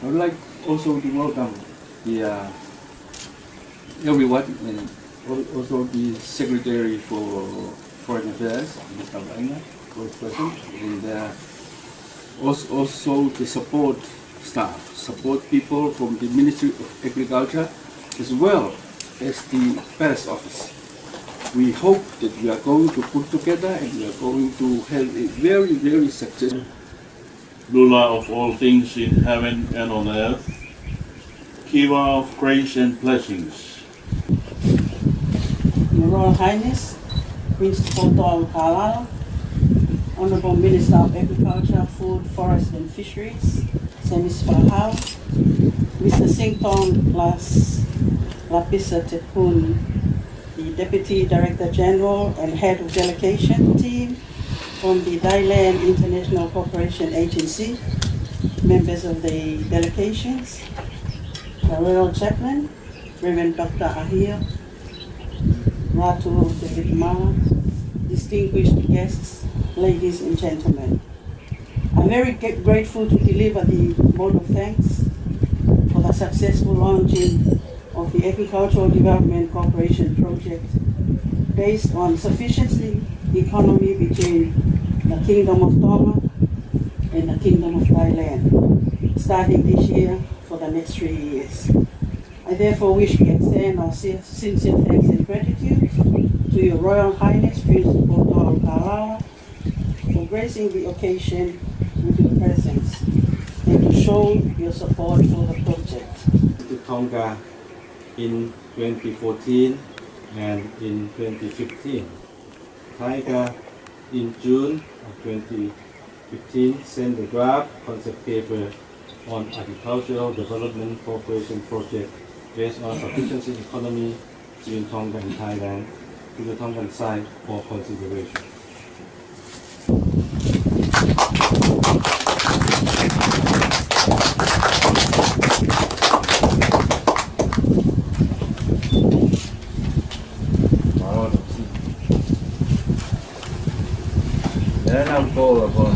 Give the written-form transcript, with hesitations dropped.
I would like also to welcome the everyone, and also the Secretary for Foreign Affairs, Mr. Lainga, was present, and also the support staff, support people from the Ministry of Agriculture, as well as the Parish Office. We hope that we are going to put together and we are going to have a very, very successful Ruler of all things in heaven and on earth, Giver of grace and blessings. Your Royal Highness, Prince Poto Kalala, Honorable Minister of Agriculture, Food, Forest and Fisheries, Semis Fahau, Mr. Singtong Lapisa Tepun, the Deputy Director General and Head of Delegation Team from the Thailand International Cooperation Agency, members of the delegations, the Royal Chaplain, Reverend Dr. Ahir, Ratu David Mala, distinguished guests, ladies and gentlemen. I'm very grateful to deliver the vote of thanks for the successful launching of the Agricultural Development Cooperation Project based on sufficiency economy between the Kingdom of Tonga and the Kingdom of Thailand, starting this year for the next 3 years. I therefore wish to extend our sincere thanks and gratitude to Your Royal Highness Prince Poto Kalala for gracing the occasion with your presence and to show your support for the project. To Tonga in 2014 and in 2015. Thaiga in June of 2015 sent a draft concept paper on agricultural development cooperation project based on sufficiency economy between Tonga and Thailand to the Tongan side for consideration. Then I'm called upon